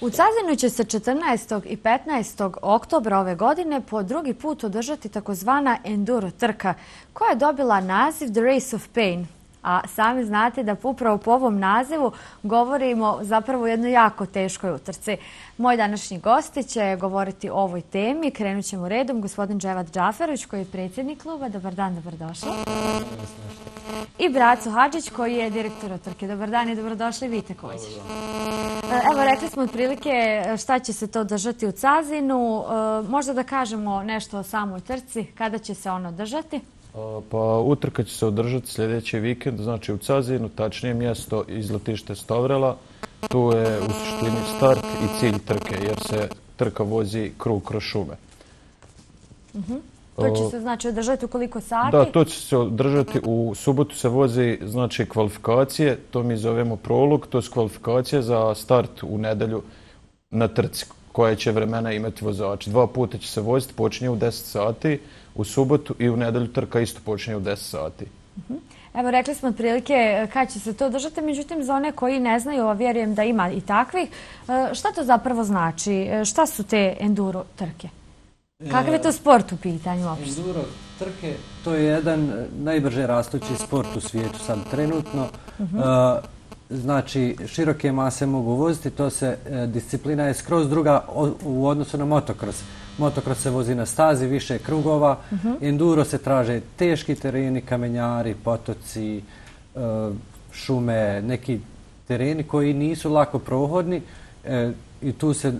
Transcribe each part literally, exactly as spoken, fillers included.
U Cazinu će se četrnaestog i petnaestog oktobra ove godine po drugi put održati takozvana enduro trka, koja je dobila naziv The Race of Pain. A sami znate da upravo po ovom nazivu govorimo zapravo o jednoj jako teškoj utrci. Moj današnji gosti će govoriti o ovoj temi. Krenut ćemo redom. Gospodin Dževat Džaferović, koji je predsjednik kluba. Dobar dan, dobrodošli. I Braco Hadžić, koji je direktor trke. Dobar dan i dobrodošli vi također. Evo, rekli smo otprilike šta će se to održati u Cazinu. Možda da kažemo nešto o samoj trci, kada će se ona održati? Pa utrka će se održati sljedeći vikend, znači u Cazinu, tačnije mjesto izletište Stovrela. Tu je u suštini start i cilj trke, jer se trka vozi krug kroz šume. To će se znači održati u koliko sati? Da, to će se održati u subotu, se vozi znači kvalifikacije, to mi zovemo prolog, to su kvalifikacije za start u nedelju na trci koje će vremena imati vozači. Dva puta će se voziti, počinje u deset sati, u subotu i u nedelju trka isto počinje u deset sati. Evo, rekli smo otprilike kad će se to održati, međutim za one koji ne znaju, a vjerujem da ima i takvih, šta to zapravo znači? Šta su te enduro trke? Kakav je to sport u pitanju uopšte? Enduro trke, to je jedan najbrže rastući sport u svijetu sad trenutno. Znači, široke mase mogu voziti, to se disciplina je skroz druga u odnosu na motocross. Motocross se vozi na stazi, više krugova. Enduro se traže teški tereni, kamenjari, potoci, šume, neki tereni koji nisu lako prohodni i tu se,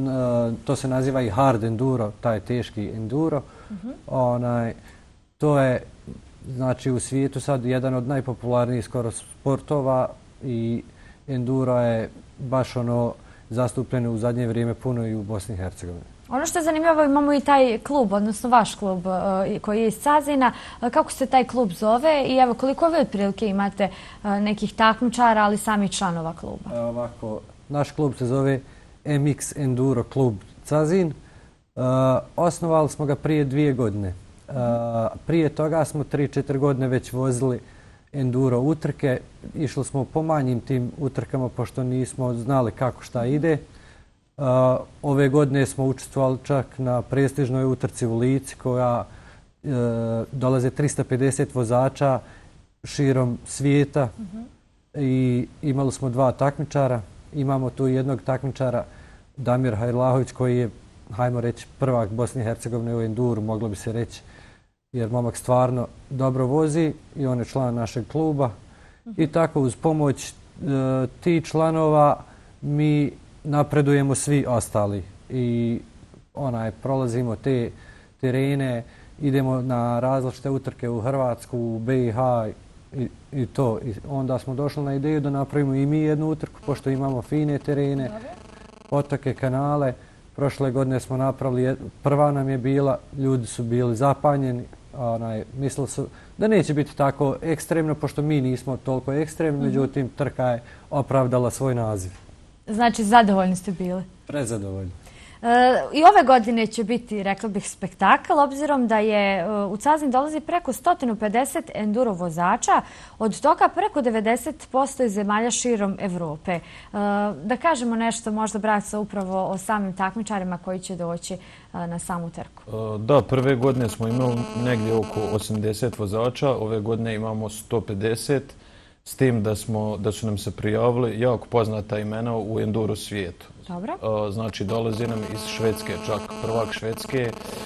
to se naziva i hard enduro, taj teški enduro. Onaj, to je znači u svijetu sad jedan od najpopularnijih skoro sportova i enduro je baš ono zastupljeno u zadnje vrijeme puno i u Bosni i Hercegovini. Ono što je zanimljivo, imamo i taj klub, odnosno vaš klub koji je iz Cazina. Kako se taj klub zove i evo koliko vi otprilike imate nekih takmičara, ali sami članova kluba? Ovako, naš klub se zove M X Enduro klub Cazin. Osnovali smo ga prije dvije godine. Prije toga smo tri, četiri godine već vozili enduro utrke. Išli smo po manjim tim utrkama pošto nismo znali kako šta ide. Uh, ove godine smo učestvovali čak na prestižnoj utrci u Lici koja uh, dolaze trista pedeset vozača širom svijeta uh-huh. i imali smo dva takmičara. Imamo tu jednog takmičara, Damir Hajlahović, koji je, hajmo reći, prvak Bosne i Hercegovine u enduru, moglo bi se reći, jer momak stvarno dobro vozi i on je član našeg kluba. Uh-huh. I tako uz pomoć uh, tih članova mi napredujemo svi ostali i onaj, prolazimo te terene, idemo na različite utrke u Hrvatsku, u B i H i, i to. I onda smo došli na ideju da napravimo i mi jednu utrku, pošto imamo fine terene, otoke, kanale. Prošle godine smo napravili, prva nam je bila, ljudi su bili zapanjeni, onaj, mislili su da neće biti tako ekstremno, pošto mi nismo toliko ekstremni, mm-hmm. međutim trka je opravdala svoj naziv. Znači, zadovoljni ste bili? Prezadovoljni. E, I ove godine će biti, rekla bih, spektakl, obzirom da je u Cazin dolazi preko sto pedeset enduro vozača, od toga preko devedeset posto iz zemalja širom Evrope. E, da kažemo nešto, možda, Braco, upravo o samim takmičarima koji će doći na samu trku. E, da, prve godine smo imali negdje oko osamdeset vozača, ove godine imamo sto pedeset. S tim da, smo, da su nam se prijavili jako poznata imena u enduro svijetu. Dobro. Znači, dolazi nam iz Švedske, čak prvak Švedske,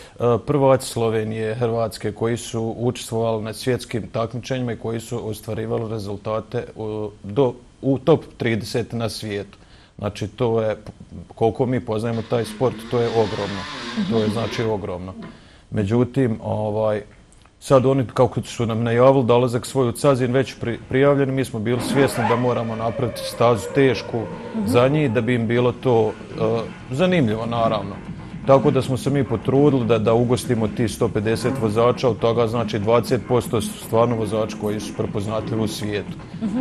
prvaci Slovenije, Hrvatske, koji su učestvovali na svjetskim takmičenjima i koji su ostvarivali rezultate do, u top trideset na svijetu. Znači, to je, koliko mi poznajemo taj sport, to je ogromno. To je znači ogromno. Međutim, ovaj, sad oni, kako su nam najavili dolazak svoj u Cazin već pri, prijavljeni, mi smo bili svjesni da moramo napraviti stazu tešku mm-hmm. za njih, da bi im bilo to uh, zanimljivo, naravno. Tako da smo se mi potrudili da, da ugostimo ti sto pedeset vozača, od toga znači dvadeset posto su stvarno vozači koji su prepoznatljivi u svijetu. Mm-hmm.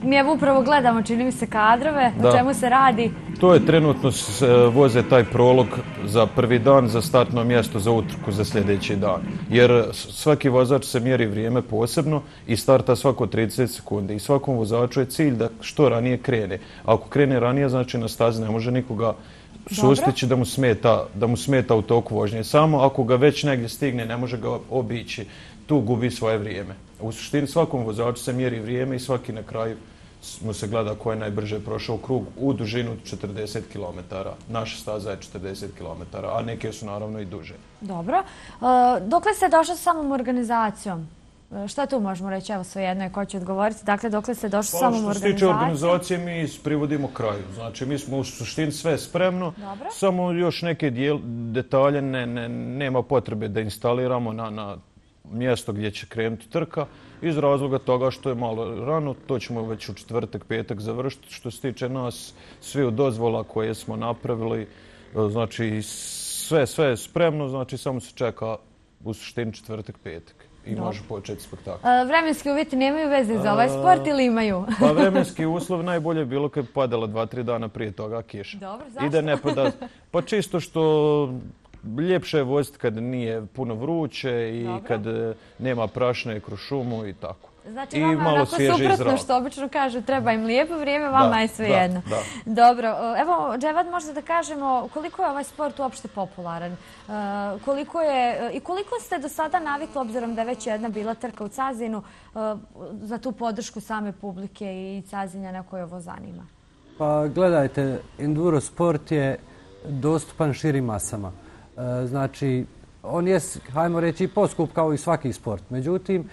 Mi evo upravo gledamo, čini mi se, kadrove, o čemu se radi. To je trenutno voze taj prolog za prvi dan, za startno mjesto za utrku za sljedeći dan. Jer svaki vozač se mjeri vrijeme posebno i starta svako trideset sekundi. I svakom vozaču je cilj da što ranije krene. Ako krene ranije, znači na stazi ne može nikoga sustići da mu smeta, da mu smeta u toku vožnje. Samo ako ga već negdje stigne, ne može ga obići, tu gubi svoje vrijeme. U suštini svakom vozaču se mjeri vrijeme i svaki na kraju mu se gleda ko je najbrže prošao krug u dužinu četrdeset kilometara. Naša staza je četrdeset kilometara, a neke su naravno i duže. Dobro. Dokle ste došli s samom organizacijom? Šta tu možemo reći? Evo svejedno je ko će odgovoriti. Dakle, dokle ste došli s samom organizacijom? Što se tiče organizacije, mi privodimo kraju. Znači, mi smo u suštini sve spremno. Samo još neke detalje nema potrebe da instaliramo na mjesto gdje će krenuti trka. Iz razloga toga što je malo rano, to ćemo već u četvrtak, petak završiti. Što se tiče nas, svi od dozvola koje smo napravili, znači sve, sve je spremno, znači samo se čeka u suštini četvrtak, petak i može početi spektakl. Vremenski uvjeti nemaju veze za ovaj sport ili imaju? Pa vremenski uslov najbolje je bilo kad je padala dva, tri dana prije toga kiša. Dobro, zašto? I da ne pada, pa čisto što ljepše je voziti kad nije puno vruće i kad nema prašine kroz šumu i tako. Znači vama onako suprotno što obično kažu treba im lijepo vrijeme, vama je svejedno. Dobro, evo Dževad, možda da kažemo koliko je ovaj sport uopšte popularan? Koliko je, i koliko ste do sada navikli, obzirom da je već jedna bila trka u Cazinu, za tu podršku same publike i Cazinja na koje ovo zanima? Pa gledajte, enduro sport je dostupan širim masama. Znači, on je, hajmo reći, poskup kao i svaki sport. Međutim,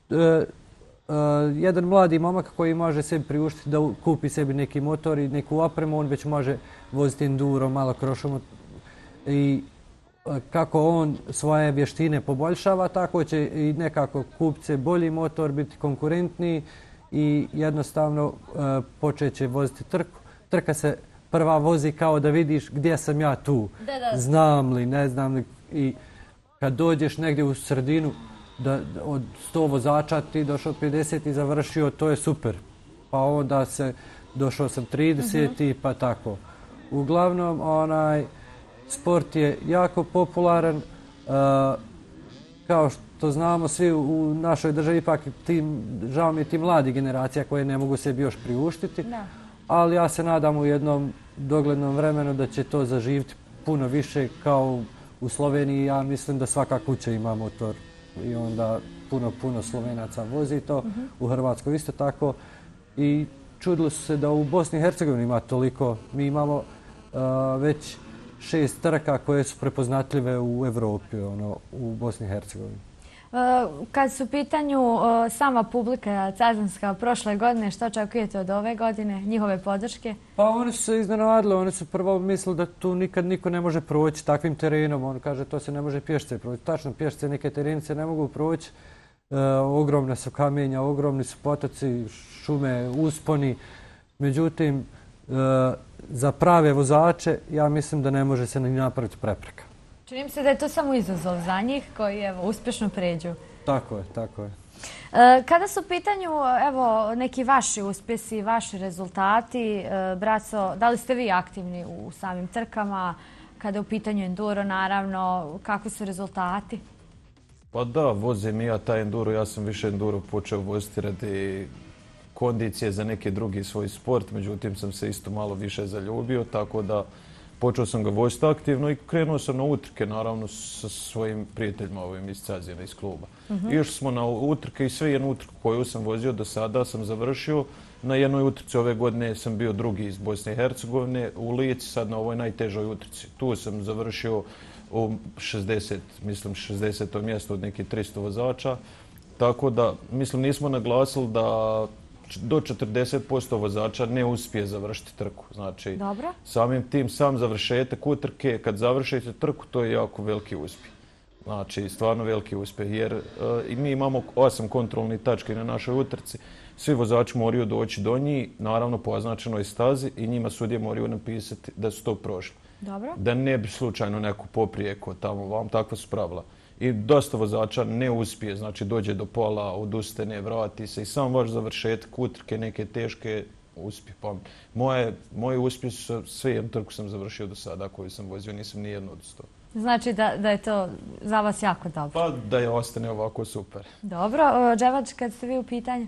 jedan mladi momak koji može sebi priuštiti da kupi sebi neki motor i neku opremu, on već može voziti enduro, malo krošom. I kako on svoje vještine poboljšava, tako će i nekako kupiti se bolji motor, biti konkurentniji i jednostavno počet će voziti trku. Trka se prva vozi kao da vidiš gdje sam ja tu, znam li, ne znam li. I kad dođeš negdje u sredinu, da od sto vozača ti došao pedeset i završio, to je super. Pa onda se došao sam trideset pa tako. Uglavnom, onaj sport je jako popularan. Kao što znamo svi u našoj državi, ipak žao mi je ti mladi generacija koje ne mogu sebi još priuštiti. Ali ja se nadam u jednom doglednom vremenu da će to zaživiti puno više kao u Sloveniji. Ja mislim da svaka kuća ima motor i onda puno, puno Slovenaca vozi to. U Hrvatskoj isto tako. I čudilo su se da u Bosni i Hercegovini ima toliko. Mi imamo već šest trka koje su prepoznatljive u Evropi, u Bosni i Hercegovini. Kad su u pitanju sama publika cazinska prošle godine, što očekujete od ove godine, njihove podrške? Pa oni su se iznenadili, oni su prvo mislili da tu nikad niko ne može proći takvim terenom. On kaže to se ne može pješce proći. Tačno, pješce neke terenice ne mogu proći. Ogromne su kamenja, ogromni su potoci, šume, usponi. Međutim, za prave vozače ja mislim da ne može se ni napraviti prepreka. Čini mi se da je to samo izazov za njih koji evo, uspješno pređu. Tako je, tako je. Kada su u pitanju evo, neki vaši uspjesi, vaši rezultati, Braco, da li ste vi aktivni u samim trkama? Kada je u pitanju enduro, naravno, kakvi su rezultati? Pa da, vozim i ja taj enduro. Ja sam više enduro počeo voziti radi kondicije za neki drugi svoj sport. Međutim, sam se isto malo više zaljubio, tako da počeo sam ga voziti aktivno i krenuo sam na utrke, naravno, sa svojim prijateljima ovim iz Cazina, iz kluba. Išli smo na utrke i sve jednu utrku koju sam vozio do sada sam završio. Na jednoj utrci ove godine sam bio drugi iz Bosne i Hercegovine, u Lici, sad na ovoj najtežoj utrci. Tu sam završio u šezdeset, mislim, šezdesetom mjestu od nekih tristo vozača. Tako da, mislim, nismo naglasili da do četrdeset posto vozača ne uspije završiti trku. Znači, samim tim sam završetak utrke, kad završite trku, to je jako veliki uspjeh. Znači, stvarno veliki uspjeh, jer i mi imamo osam kontrolnih tački na našoj utrci. Svi vozači moraju doći do njih, naravno po označenoj stazi i njima sudije moraju napisati da su to prošli. Da ne bi slučajno neko poprijeko tamo vam, takva su pravila. i dosta vozača ne uspije, znači dođe do pola, odustane, vrati se i samo baš završetak utrke neke teške uspije. Pa moje, moje uspije su, sve jednu trku sam završio do sada koju sam vozio, nisam ni jednu odustao. Znači da, da je to za vas jako dobro. Pa da je ostane ovako super. Dobro. Dževač, kad ste vi u pitanju?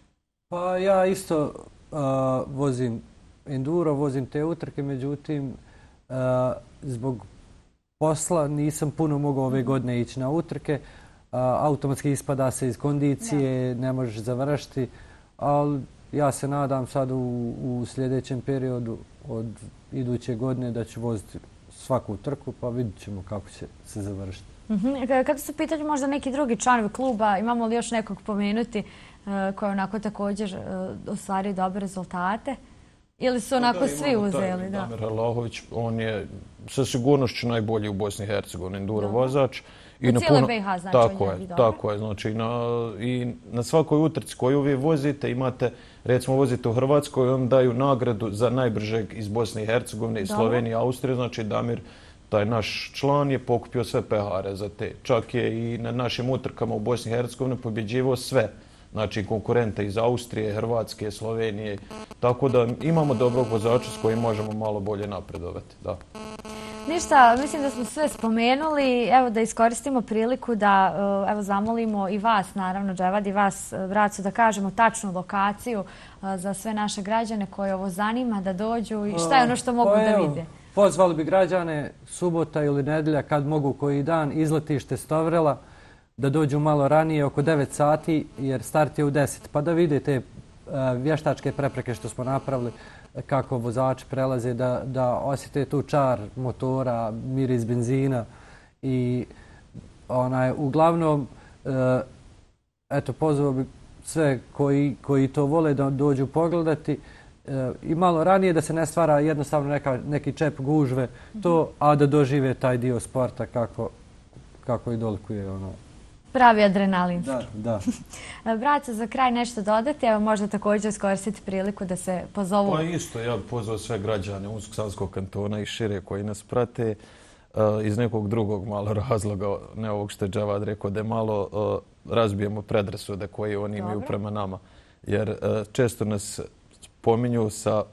Pa ja isto uh, vozim enduro, vozim te utrke, međutim uh, zbog posla nisam puno mogao ove godine ići na utrke. Uh, automatski ispada se iz kondicije, ne možeš završiti, ali ja se nadam sad u, u sljedećem periodu od iduće godine da ću voziti svaku trku, pa vidit ćemo kako će se završiti. Mm-hmm. Kada su pitali možda neki drugi članovi kluba, imamo li još nekog pomenuti uh, koji onako također uh, ostvario dobre rezultate? Ili su onako da, svi uzeli? Da. Damir Allahović, on je sa sigurnošću najbolji u Bosni i Hercegovini enduro vozač. I u cijeloj B i H, znači tako je, tako je. Znači, na, i na svakoj utrci koju vi vozite imate, recimo vozite u Hrvatskoj, on daju nagradu za najbržeg iz Bosne i Hercegovine, iz Slovenije i Austrije. Znači, Damir, taj naš član, je pokupio sve pehare za te. Čak je i na našim utrkama u Bosni i Hercegovini pobjeđivao sve. Znači, konkurente iz Austrije, Hrvatske, Slovenije. Tako da imamo dobrog vozača s kojim možemo malo bolje napredovati. Da. Ništa, mislim da smo sve spomenuli. Evo da iskoristimo priliku da evo, zamolimo i vas, naravno, Dževad, i vas, Braco, da kažemo tačnu lokaciju za sve naše građane koje ovo zanima, da dođu i šta je ono što mogu pa, da evo, vide. Pozvali bi građane subota ili nedelja, kad mogu koji dan, izletište Stovrela, da dođu malo ranije, oko devet sati, jer start je u deset, pa da vide te vještačke prepreke što smo napravili, kako vozači prelaze, da, da osjete tu čar motora, miris benzina i onaj, uglavnom, eto, pozvao bi sve koji, koji to vole da dođu pogledati i malo ranije, da se ne stvara jednostavno neka, neki čep gužve, to, a da dožive taj dio sporta kako, kako i dolikuje ono. Pravi adrenalinski. Da, da. Braco, za kraj nešto dodati, evo možda također iskoristiti priliku da se pozovu. Pa isto, ja bih pozvao sve građane Unsko-Sanskog kantona i šire koji nas prate iz nekog drugog malo razloga, ne ovog što je Dževad rekao, da malo razbijemo predrasude koje oni imaju prema nama. Jer često nas pominju sa...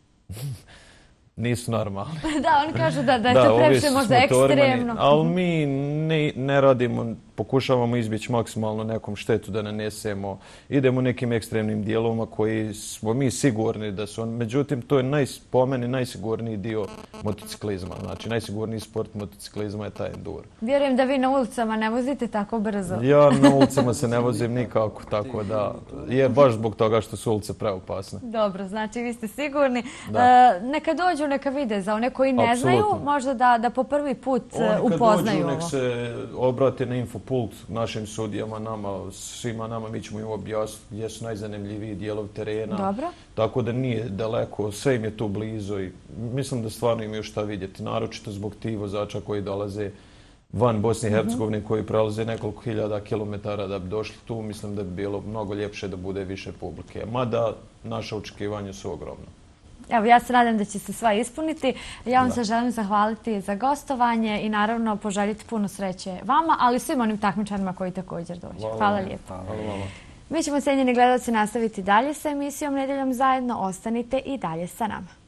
nisu normalni. Da, oni kažu da, da je to previše možda ekstremno. Ali mi ne, ne radimo, pokušavamo izbjeći maksimalno nekom štetu da nanesemo. Idemo nekim ekstremnim dijelovima koji smo mi sigurni da su on. Međutim, to je naj, po meni najsigurniji dio motociklizma. Znači, najsigurniji sport motociklizma je taj enduro. Vjerujem da vi na ulicama ne vozite tako brzo. Ja na ulicama se ne vozim nikako, tako da je baš zbog toga što su ulice preopasne. Dobro, znači vi ste sigurni. E, neka dođu, neka vide za one koji ne Apsolutno. znaju, možda da, da po prvi put Oni upoznaju dođu, ovo. nek se obrate na infopult našim sudijama, nama, svima nama, mi ćemo im objasniti gdje su najzanimljiviji dijelovi terena. Dobro. Tako da nije daleko, sve im je tu blizu i mislim da stvarno imaju šta vidjeti, naročito zbog tih vozača koji dolaze van Bosne i Hercegovine, koji prelaze nekoliko hiljada kilometara da bi došli tu. Mislim da bi bilo mnogo ljepše da bude više publike. Mada naša očekivanja su ogromna. Evo, ja se nadam da će se sva ispuniti. Ja vam se želim zahvaliti za gostovanje i naravno poželjeti puno sreće vama, ali svim onim takmičarima koji također dođu. Hvala, Hvala lijepo. Hvala. Mi ćemo, cijenjeni gledalci, nastaviti dalje sa emisijom Nedeljom zajedno. Ostanite i dalje sa nama.